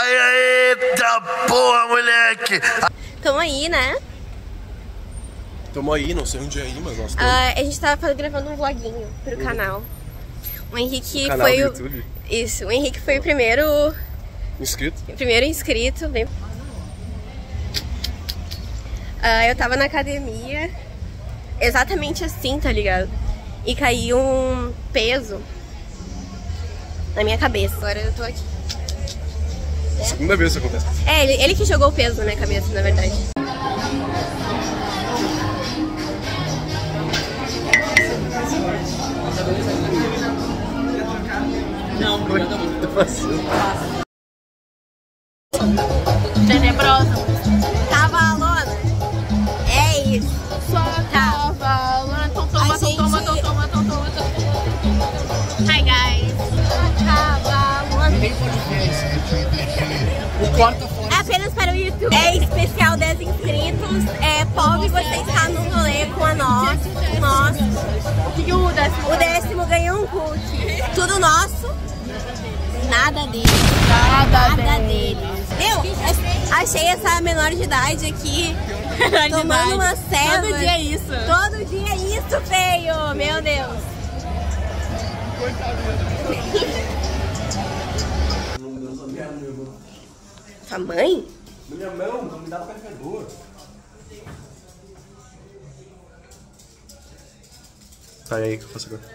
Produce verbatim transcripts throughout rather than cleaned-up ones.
Eita porra, moleque! Tamo aí, né? Tamo aí, não sei onde é aí, mas nós estamos. Uh, a gente tava gravando um vloguinho pro uhum. canal. O Henrique canal foi do o... YouTube. Isso, o Henrique foi o primeiro... Inscrito? Primeiro inscrito. Bem... Uh, eu tava na academia, exatamente assim, tá ligado? E caiu um peso na minha cabeça. Agora eu tô aqui. É? Segunda vez isso acontece. É, ele, ele que jogou o peso na minha cabeça, na verdade. Não, não tá fácil. Tenebrosa. Cavalona. É isso. Só cavalona. Tom, toma, tom, toma, tom, toma, tom, toma, tom. Hi, guys. Cavalona. O quarto É apenas para o YouTube. É especial dez inscritos. É pobre você estar no rolê com a nós. Nós. E o décimo? O décimo ganhou um cookie. Tudo nosso. Nada deles. Nada, Nada deles. Meu, achei essa menor de idade aqui tomando uma ceva. Todo dia é isso. Todo dia é isso, feio. Meu Deus. Sua mãe? Minha mão, não me dá o carregador. Tá aí que eu faço agora.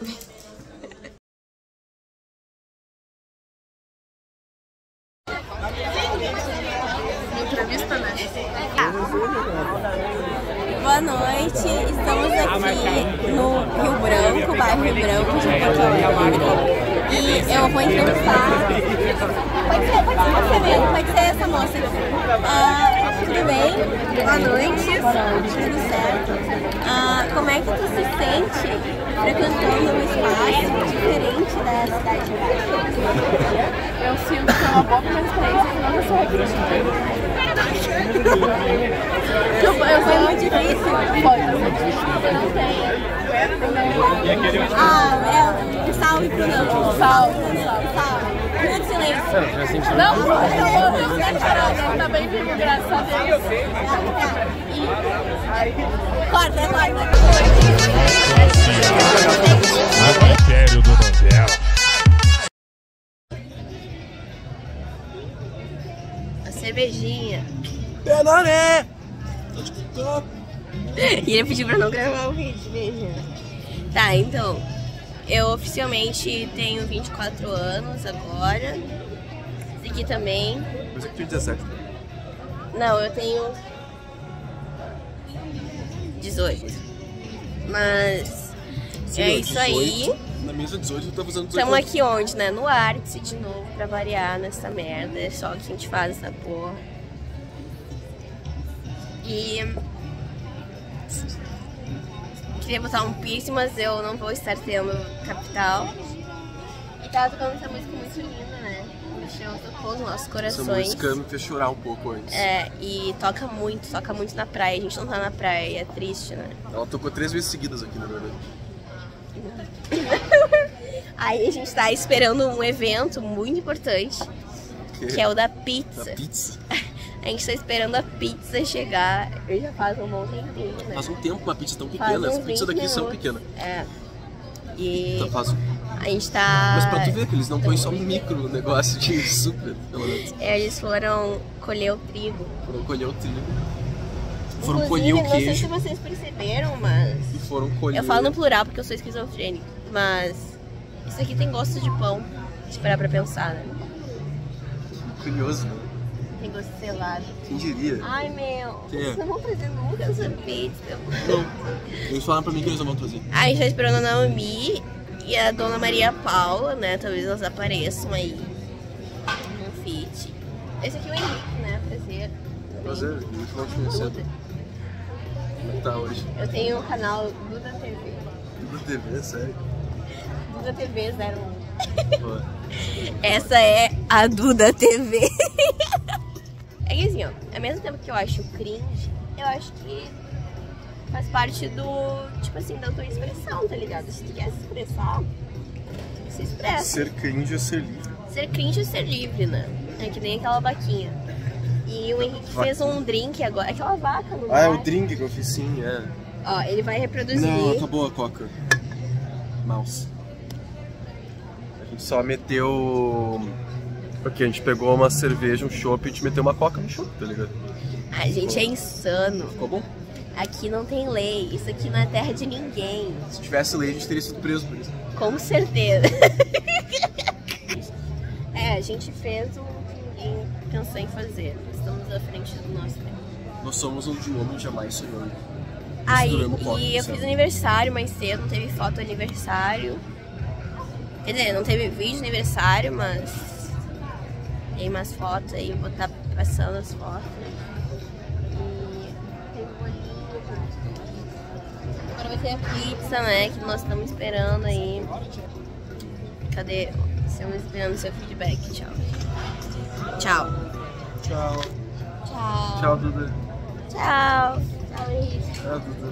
Entrevista, né? Boa noite, estamos aqui no Rio Branco, bairro Rio Branco de Porto Alegre. E eu vou entrevistar. Pode ser, pode ser você mesmo, pode ser essa moça aqui. Uh, tudo bem? Boa noite. Boa noite. Tudo certo? Uh, como é que tu se sente frequentando um espaço diferente da cidade de Baixo? Eu sinto que é uma boa primeira experiência que não sou aqui. Eu, eu Foi muito difícil? Foi, foi muito difícil. Não tem. Ah, é um salve pro não. Um salve. Um salve. Minuto de silêncio. Não, eu tô ficando tá bem vivo, graças a Deus. E... Corta, corta. Sério do novela. A cervejinha. Penoré! E ele pediu pra não gravar o vídeo, veja. Tá, então, eu oficialmente tenho vinte e quatro anos agora. Esse aqui também. Mas é que tinha dezessete. Não, eu tenho dezoito. Mas Sim, é não, isso dezoito, aí. Na mesa dezoito eu tô fazendo dezoito. Estamos aqui onde, né? No Artsy de novo, pra variar nessa merda. É só que a gente faz essa porra. E... queria botar um piercing, mas eu não vou estar tendo capital. E tava tocando essa música muito linda, né? O chão tocou os nossos corações. Essa música me fez chorar um pouco antes. É, e toca muito, toca muito na praia. A gente não tá na praia e é triste, né? Ela tocou três vezes seguidas aqui, na verdade. Aí a gente tá esperando um evento muito importante, Que, que é o da pizza. Da pizza? A gente tá esperando a pizza chegar. Eu já faz um bom tempinho, né? Faz um tempo uma pizza tão Faz pequena. uns As pizzas daqui vinte são minutos. pequenas. É. E Então faz... a gente tá... Mas pra tu ver que eles não põem só micro no negócio de super, pelo menos. É, eles foram colher o trigo. Foram colher o trigo. Foram colher Inclusive, o não sei se queijo. vocês perceberam, mas... E foram colher... Eu falo no plural porque eu sou esquizofrênica. Mas isso aqui tem gosto de pão. Se parar pra pensar, né? Curioso, né? Tem gosto de selado. Quem diria? Ai, meu. Quem é? Vocês não vão trazer nunca essa pizza. Não. Eles falaram pra mim que eles não vão trazer. A gente tá esperando a Naomi e a Dona Maria Paula, né? Talvez elas apareçam aí no feat. Esse aqui é o Henrique, né? Prazer. Prazer, eu não te conhecendo. Como é que tá hoje? Eu tenho o canal Duda T V. Duda T V, sério? Duda T V zero um. Pô. Essa é a Duda T V. É que assim, ó, ao mesmo tempo que eu acho cringe, eu acho que faz parte do, tipo assim, da tua expressão, tá ligado? Se tu quer se expressar, se expressa. Ser cringe é ser livre. Ser cringe é ser livre, né? É que nem aquela vaquinha. E o Henrique fez um drink agora. Aquela vaca no Ah, é bar. o drink que eu fiz, sim, é. Ó, ele vai reproduzir. Não, acabou a coca. Mouse. A gente só meteu... Porque a gente pegou uma cerveja, um chopp e a gente meteu uma coca no chopp, tá ligado? A gente é insano. Ficou bom? Aqui não tem lei. Isso aqui não é terra de ninguém. Se tivesse lei, a gente teria sido preso por isso. Com certeza. É, a gente fez o que ninguém pensou em fazer. Estamos à frente do nosso tempo. Nós somos onde o homem jamais sonhou. Aí, Misturando coca, e eu certo? fiz aniversário mais cedo, não teve foto do aniversário. Quer dizer, não teve vídeo de aniversário, mas tem umas fotos aí, eu vou estar passando as fotos. E tem um bolinho. Agora vai ter a pizza, né, que nós estamos esperando aí. Cadê? Estamos esperando o seu feedback. Tchau. Tchau. Tchau. Tchau. Tchau, Duda. Tchau. Tchau, Henrique. Tchau, Duda.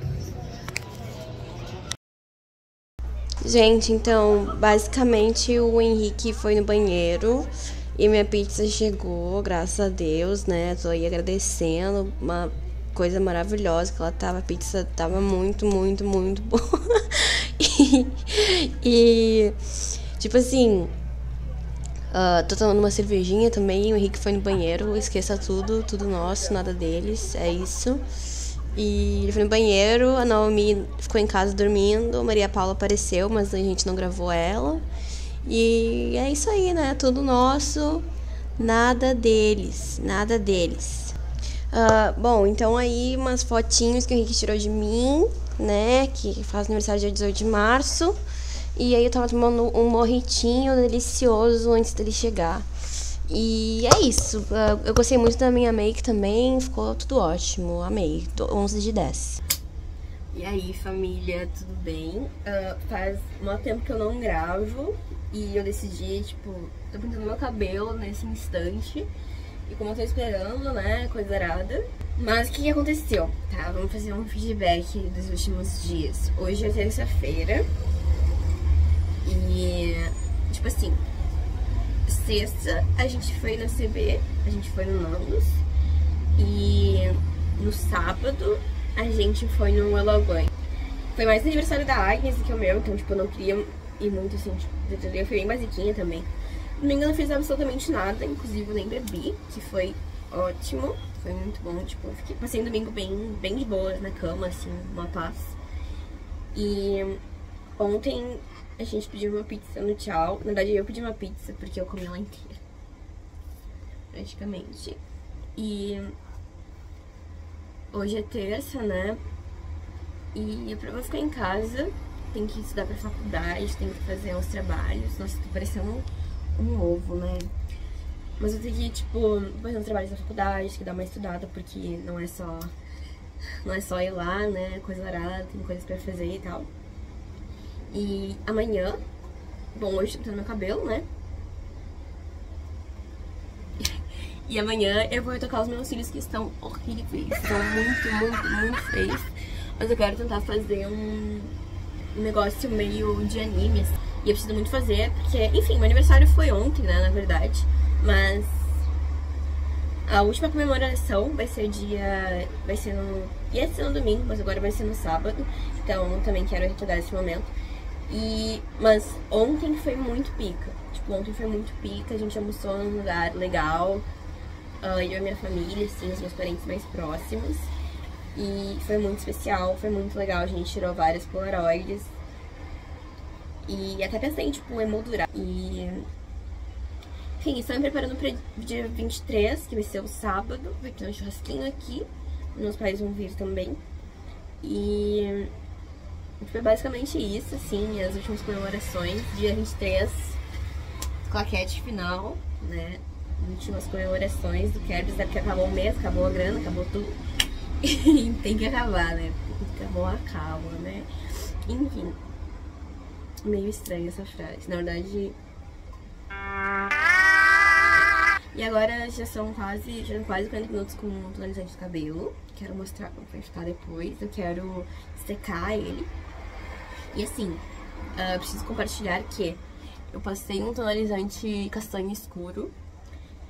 Gente, então, basicamente o Henrique foi no banheiro e minha pizza chegou, graças a Deus, né? Tô aí agradecendo, uma coisa maravilhosa que ela tava, a pizza tava muito, muito, muito boa. e, e, tipo assim, uh, tô tomando uma cervejinha também, o Henrique foi no banheiro, esqueça tudo, tudo nosso, nada deles, é isso. E ele foi no banheiro, a Naomi ficou em casa dormindo, a Maria Paula apareceu, mas a gente não gravou ela. E é isso aí, né? Tudo nosso, nada deles, nada deles. Uh, bom, então aí umas fotinhos que o Henrique tirou de mim, né? Que faz aniversário dia dezoito de março. E aí eu tava tomando um morritinho delicioso antes dele chegar. E é isso, uh, eu gostei muito da minha make também, ficou tudo ótimo, amei, onze de dez. E aí, família, tudo bem? Uh, faz muito tempo que eu não gravo e eu decidi, tipo, tô pintando meu cabelo nesse instante. E como eu tô esperando, né, coisa arada. Mas o que, que aconteceu? Tá, vamos fazer um feedback dos últimos dias. Hoje é terça-feira e, tipo assim, sexta a gente foi na C B, a gente foi no Nandos. E no sábado a gente foi no Eloguai. Foi mais aniversário da Agnes do que o meu, então tipo, eu não queria ir muito assim, tipo, eu fui bem basiquinha também. Domingo eu não fiz absolutamente nada, inclusive eu nem bebi, que foi ótimo, foi muito bom, tipo, eu fiquei, passei um domingo bem, bem de boa na cama, assim, uma paz. E ontem a gente pediu uma pizza no Tchau. Na verdade, eu pedi uma pizza porque eu comi ela inteira, praticamente. E hoje é terça, né? E eu vou ficar em casa. Tem que estudar pra faculdade, tem que fazer uns trabalhos. Nossa, tô parecendo um, um ovo, né? Mas eu tenho que, tipo, fazer uns trabalhos da faculdade, tem que dar uma estudada, porque não é só Não é só ir lá, né? Coisa arada, tem coisas pra fazer e tal. E amanhã, bom, hoje tô pintando meu cabelo, né? E amanhã eu vou retocar os meus cílios que estão horríveis. Estão muito, muito, muito feios. Mas eu quero tentar fazer um negócio meio de anime. E eu preciso muito fazer, porque, enfim, meu aniversário foi ontem, né, na verdade. Mas a última comemoração vai ser dia... Vai ser no... Ia ser no domingo, mas agora vai ser no sábado. Então também quero retocar esse momento. E, mas ontem foi muito pica. Tipo, ontem foi muito pica. A gente almoçou num lugar legal. Uh, eu e a minha família, assim, os meus parentes mais próximos. E foi muito especial, foi muito legal. A gente tirou várias polaroids. E até pensei em, tipo, emoldurar. E... Enfim, estou me preparando para dia vinte e três, que vai ser o sábado. Vai ter um churrasquinho aqui. Meus pais vão vir também. E... Foi basicamente isso, assim, as últimas comemorações. Dia vinte e três, claquete final, né? Últimas comemorações do Kerbs, porque acabou o mês, acabou a grana, acabou tudo. E tem que acabar, né? Porque acabou, acaba, né? Enfim. Meio estranha essa frase. Na verdade... E agora já são quase, já são quase quarenta minutos com um tonalizante de cabelo. Quero mostrar como vai ficar depois. Eu quero secar ele. E assim, uh, preciso compartilhar que eu passei um tonalizante castanho escuro.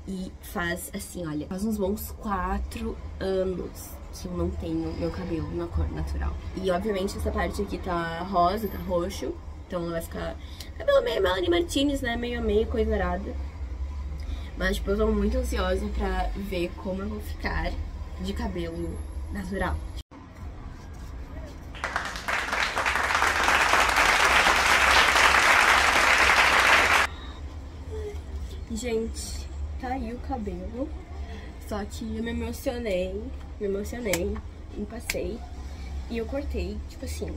E faz, assim, olha, faz uns bons quatro anos que eu não tenho meu cabelo na cor natural. E, obviamente, essa parte aqui tá rosa, tá roxo. Então ela vai ficar cabelo meio Melanie Martinez, né? Meio meio coisa arada. Mas, tipo, eu tô muito ansiosa pra ver como eu vou ficar de cabelo natural. Gente, tá aí o cabelo. Só que eu me emocionei, me emocionei, me passei. E eu cortei, tipo assim...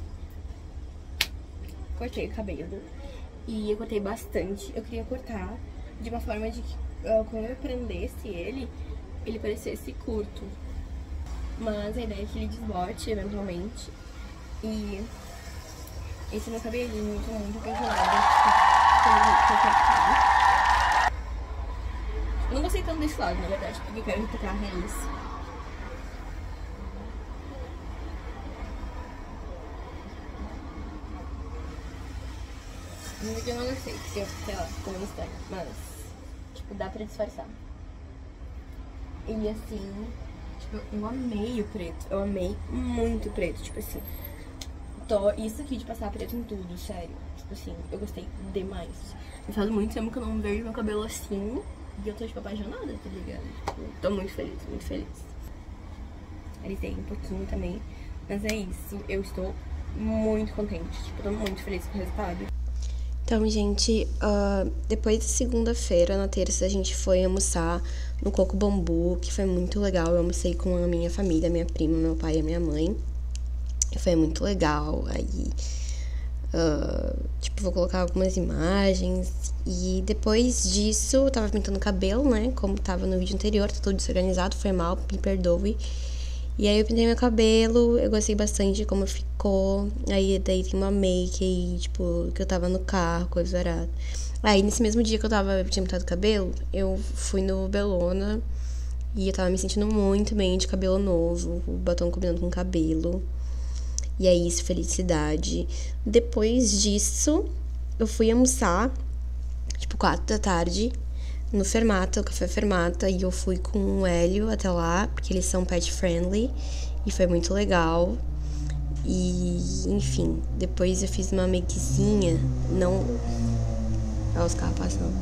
Cortei o cabelo. E eu cortei bastante. Eu queria cortar de uma forma de que uh, quando eu prendesse ele, ele parecesse curto. Mas a ideia é que ele desbote eventualmente. E esse meu cabelinho tá muito apaixonado. Eu não gostei tanto desse lado, na verdade, porque eu quero retocar a raiz. No vídeo eu não gostei, porque eu, sei lá, ficou meio estranho, mas, tipo, dá pra disfarçar. E assim, tipo, eu amei o preto, eu amei muito o preto, tipo assim. Tô, isso aqui de passar preto em tudo, sério, tipo assim, eu gostei demais. Faz muito tempo que eu não vejo meu cabelo assim, e eu tô, tipo, apaixonada, tá ligado? Tipo, tô muito feliz, muito feliz. Alisei um pouquinho também, mas é isso, eu estou muito contente, tipo, tô muito feliz com o resultado. Então, gente, uh, depois da segunda-feira, na terça, a gente foi almoçar no Coco Bambu, que foi muito legal. Eu almocei com a minha família, minha prima, meu pai e a minha mãe. E foi muito legal. Aí, uh, tipo, vou colocar algumas imagens. E depois disso, eu tava pintando o cabelo, né? Como tava no vídeo anterior, tá tudo desorganizado, foi mal, me perdoe. E aí eu pintei meu cabelo, eu gostei bastante de como ficou. Aí daí tem uma make aí, tipo, que eu tava no carro, coisa arada. Aí nesse mesmo dia que eu tava, eu tinha pintado o cabelo, eu fui no Bellona e eu tava me sentindo muito bem de cabelo novo, o batom combinando com o cabelo. E é isso, felicidade. Depois disso, eu fui almoçar, tipo, quatro da tarde. No Fermata, o Café Fermata, e eu fui com o Hélio até lá, porque eles são pet friendly, e foi muito legal. E, enfim, depois eu fiz uma makezinha, não... Olha os carros passando.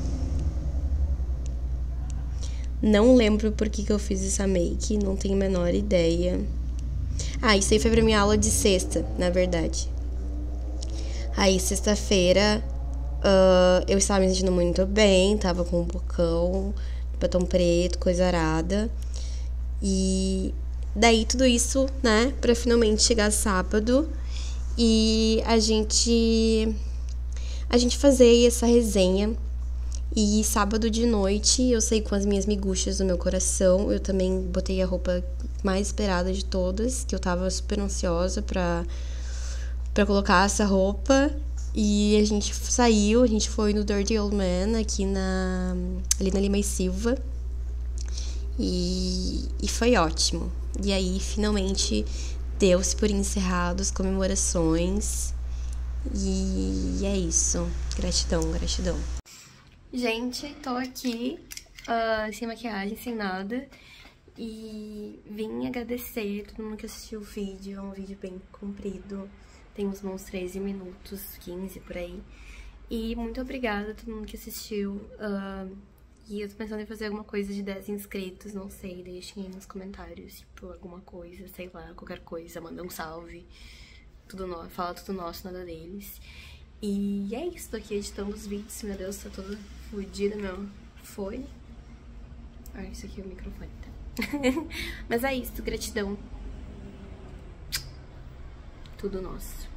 Não lembro por que que eu fiz essa make, não tenho a menor ideia. Ah, isso aí foi pra minha aula de sexta, na verdade. Aí, sexta-feira... Uh, eu estava me sentindo muito bem, tava com um bocão, batom preto, coisa arada. E daí tudo isso, né, pra finalmente chegar sábado e a gente a gente fazer essa resenha. E sábado de noite eu saí com as minhas miguxas do meu coração. Eu também botei a roupa mais esperada de todas, que eu tava super ansiosa pra, pra colocar essa roupa. E a gente saiu, a gente foi no Dirty Old Man, aqui na, ali na Lima e Silva. E, e foi ótimo. E aí, finalmente, deu-se por encerrado as comemorações. E, e é isso. Gratidão, gratidão. Gente, tô aqui, uh, sem maquiagem, sem nada. E vim agradecer a todo mundo que assistiu o vídeo. É um vídeo bem comprido. Tem uns bons treze minutos, quinze por aí. E muito obrigada a todo mundo que assistiu. Uh, e eu tô pensando em fazer alguma coisa de dez inscritos, não sei. Deixem aí nos comentários, tipo, alguma coisa, sei lá, qualquer coisa. Manda um salve. Tudo no... Fala tudo nosso, nada deles. E é isso, tô aqui editando os vídeos. Meu Deus, tá toda fodida meu fone. Ah, isso aqui é o microfone, tá? Mas é isso, gratidão. Tudo nosso.